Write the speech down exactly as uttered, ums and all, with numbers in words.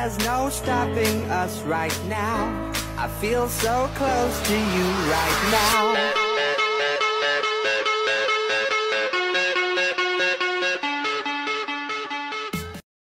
there's no stopping us right now. I feel so close to you right now.